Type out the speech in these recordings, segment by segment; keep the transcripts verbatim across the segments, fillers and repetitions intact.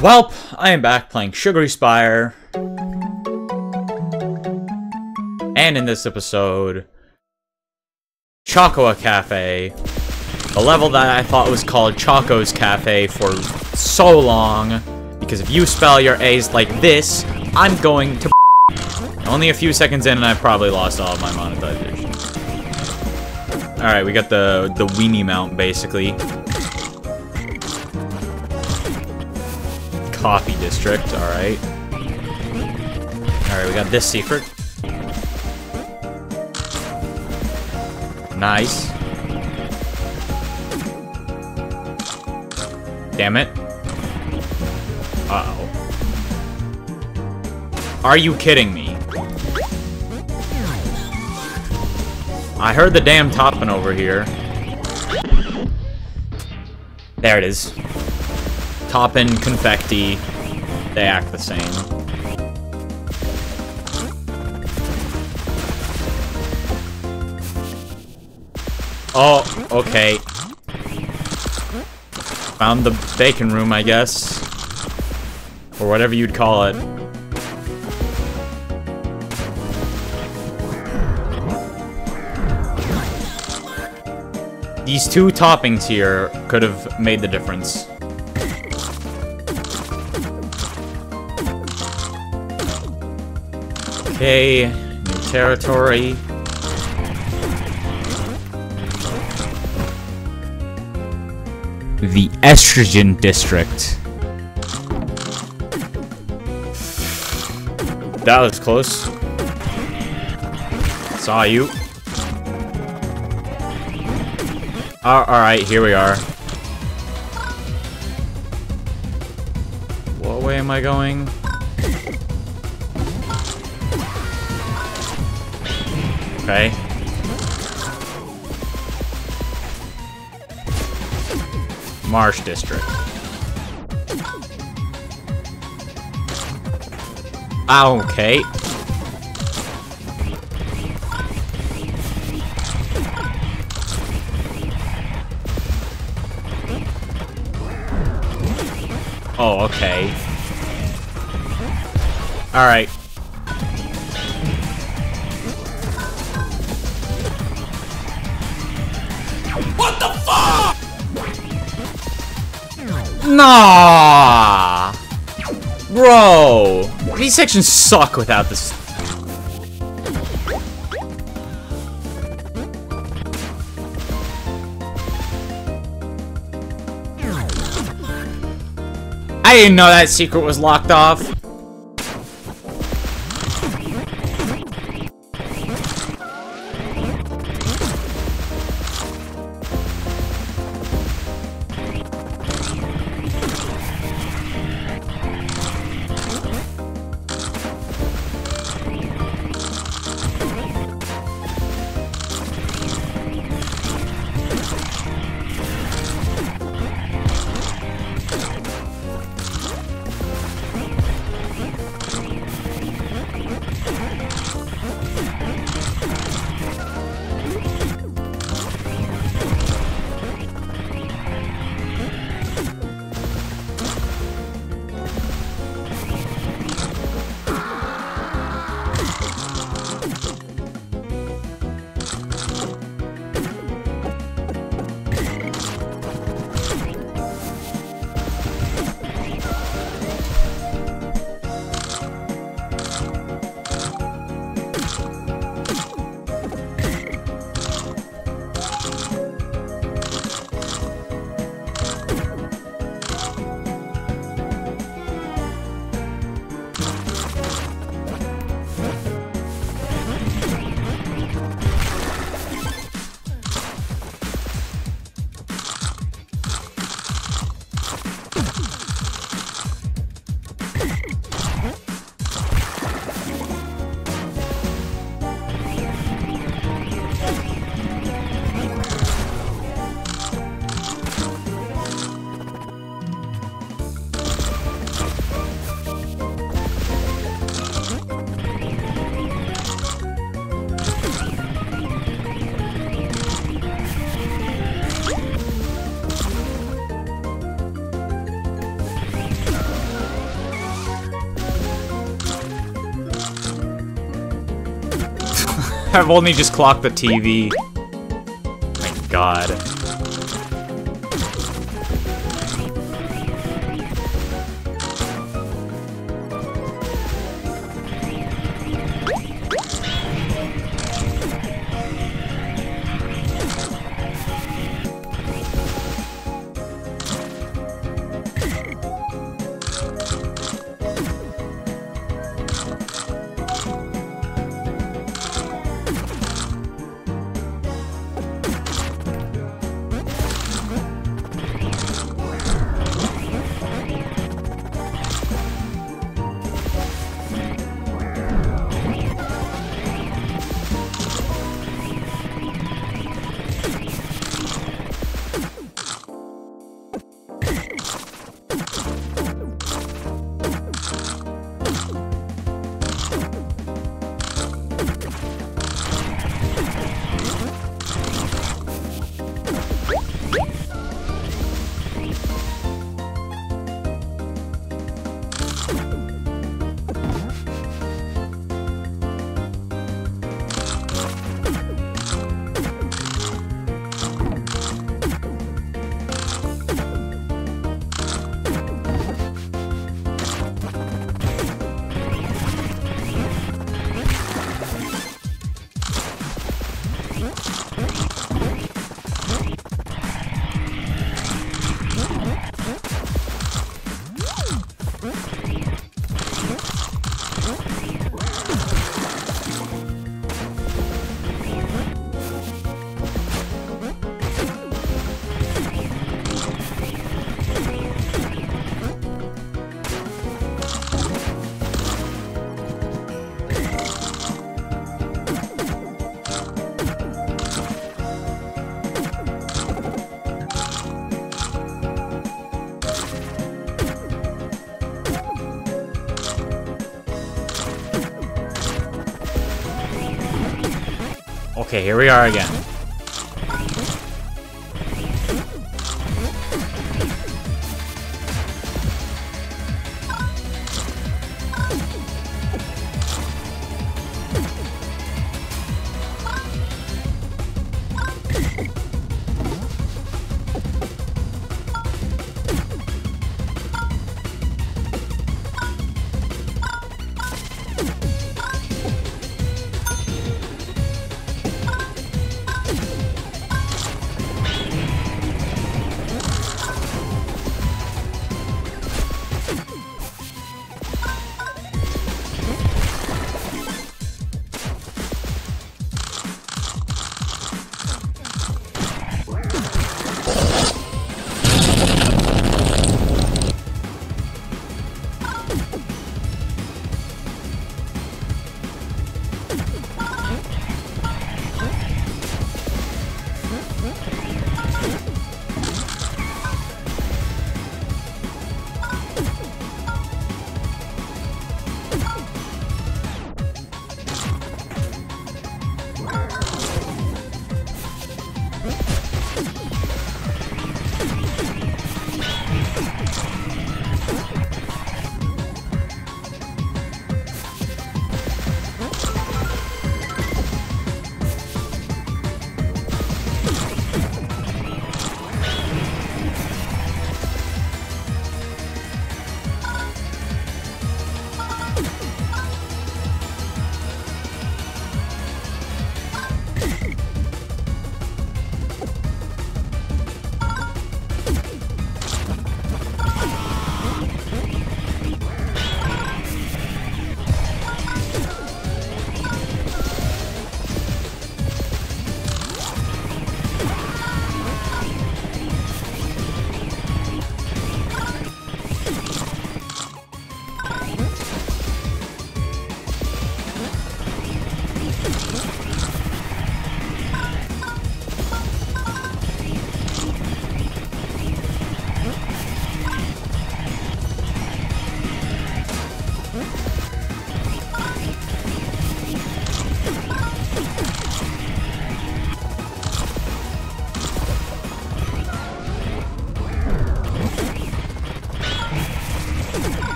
Welp, I am back playing Sugary Spire. And in this episode, Chocoa Cafe. The level that I thought was called Choco's Cafe for so long. Because if you spell your A's like this, I'm going to only a few seconds in and I probably lost all of my monetization. Alright, we got the, the weenie mount, basically. Coffee district, alright. Alright, we got this secret. Nice. Damn it. Uh-oh. Are you kidding me? I heard the damn toppin' over here. There it is. Toppin', confetti, they act the same. Oh, okay. Found the bacon room, I guess. Or whatever you'd call it. These two toppings here could have made the difference. Okay, new territory. The Estrogen District. That was close. Saw you. Uh, Alright, here we are. What way am I going? Okay. Marsh District. Okay. Oh, okay. Alright. What the fuck? Nah! Bro! These sections suck without this. I didn't know that secret was locked off. I've only just clocked the T V. My god. Okay, here we are again.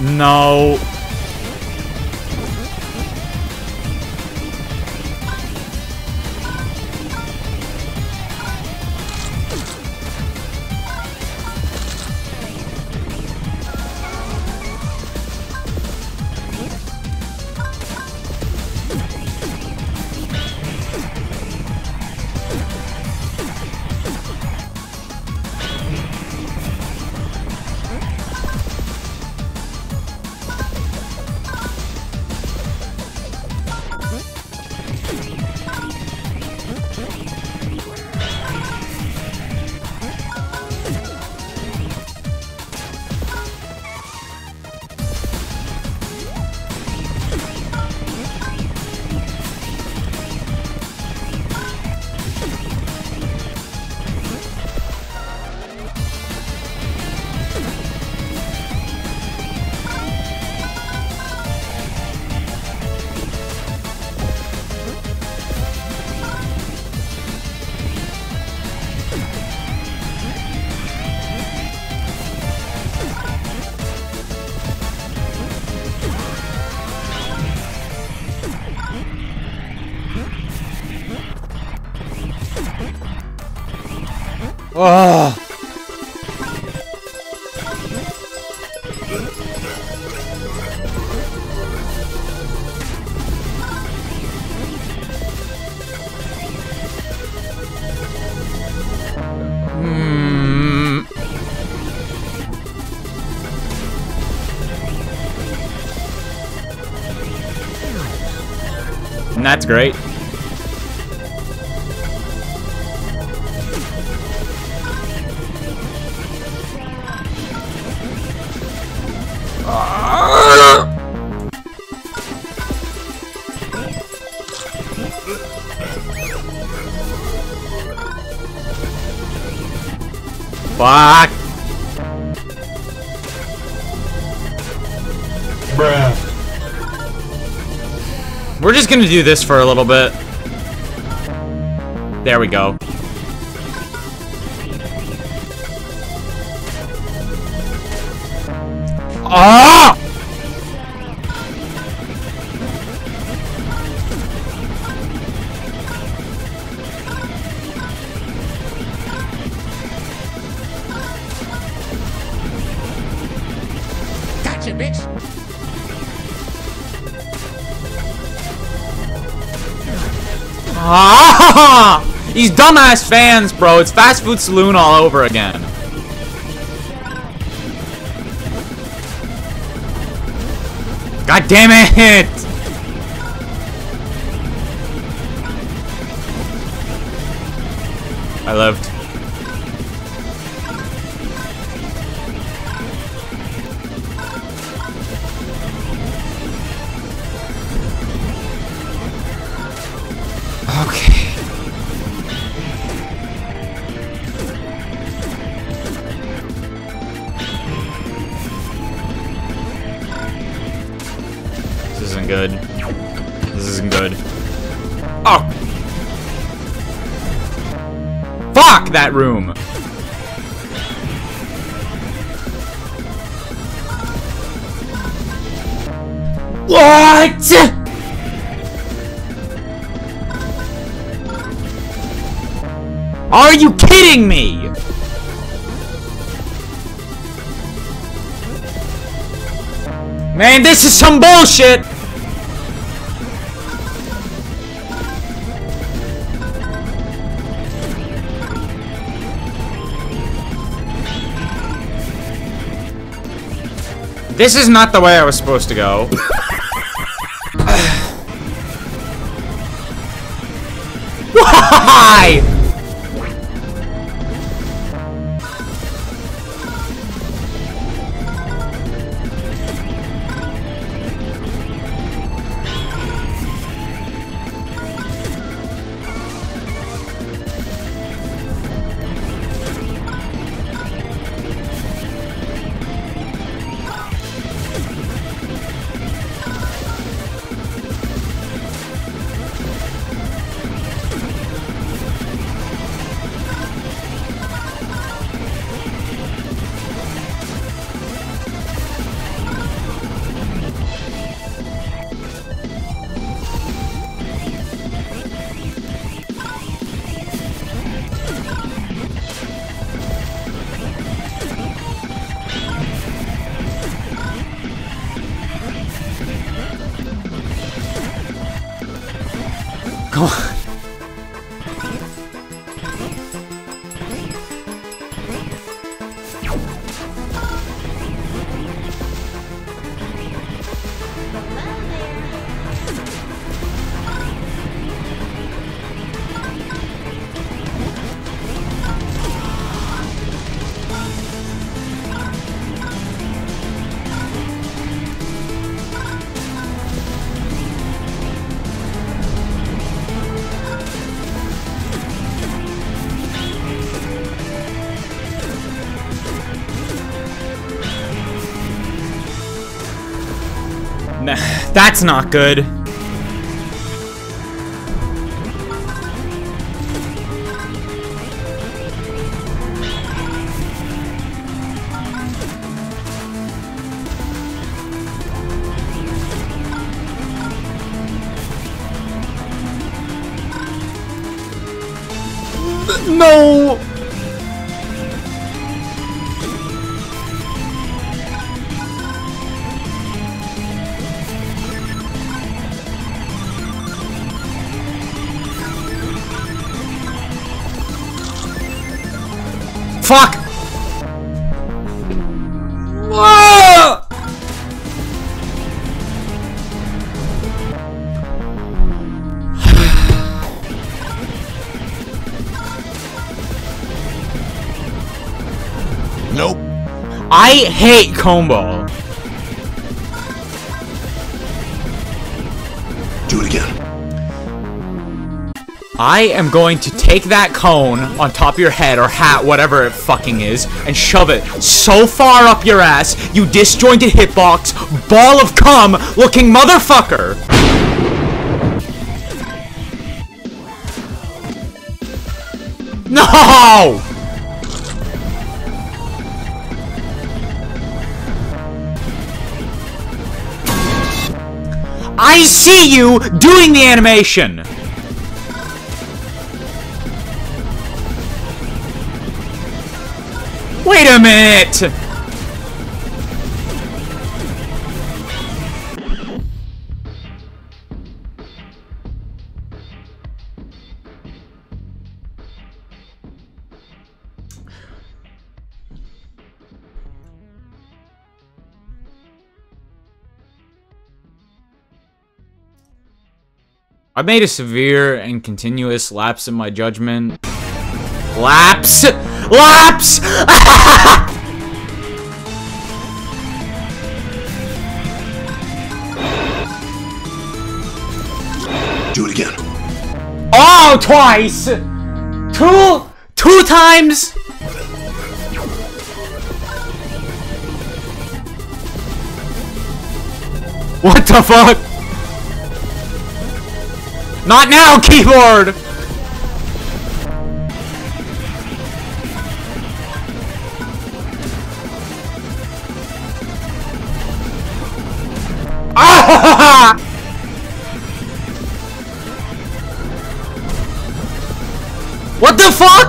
No. Oh. Hmm. And that's great. Fuck! Bruh. We're just gonna do this for a little bit. There we go. Ah! Gotcha, bitch. Ah! These dumbass fans, bro. It's Fast Food Saloon all over again. God damn it! I lived. Okay. This isn't good. This isn't good. Oh! Fuck that room! What?! Are you kidding me?! Man, this is some bullshit! This is not the way I was supposed to go. Why?! Come on. Nah, that's not good. No! Fuck! Ah! Nope. I hate combo. Do it again. I am going to take that cone on top of your head or hat, whatever it fucking is, and shove it so far up your ass, you disjointed hitbox, ball of cum looking motherfucker! No! I see you doing the animation! Wait a minute! I made a severe and continuous lapse in my judgment. Lapse! Lapse! Do it again. Oh, twice! Two, two times! What the fuck? Not now, keyboard! Ah! What the fuck?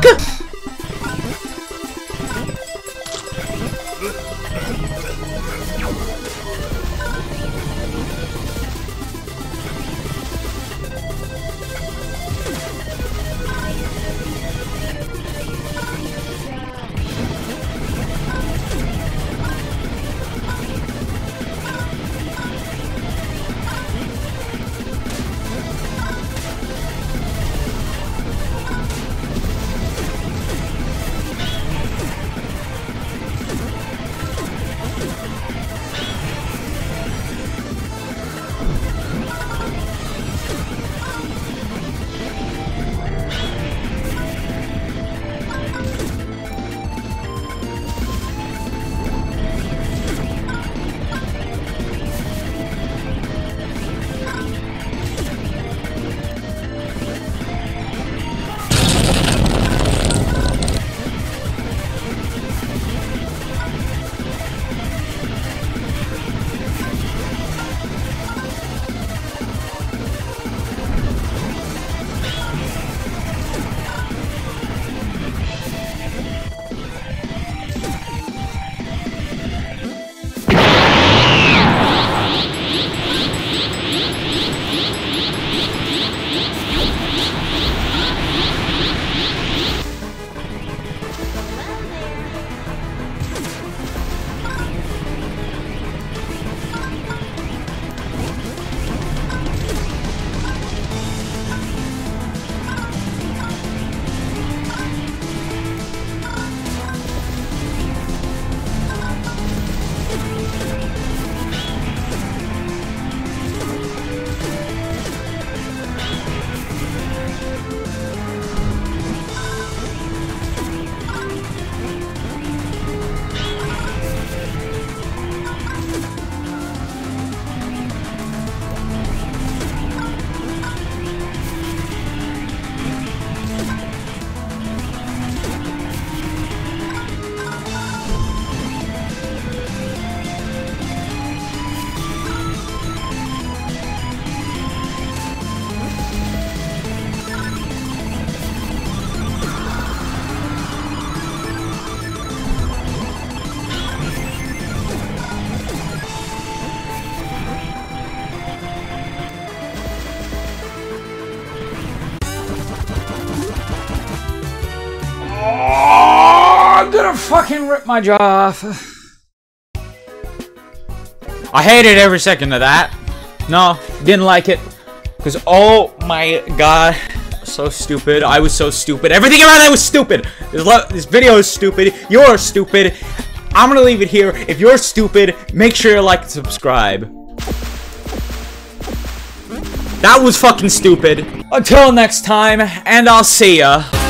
fucking rip my jaw off. I hated every second of that. No, didn't like it. Because, oh my god, so stupid. I was so stupid. Everything around that was stupid. This, this video is stupid. You're stupid. I'm gonna leave it here. If you're stupid, make sure you like and subscribe. That was fucking stupid. Until next time, and I'll see ya.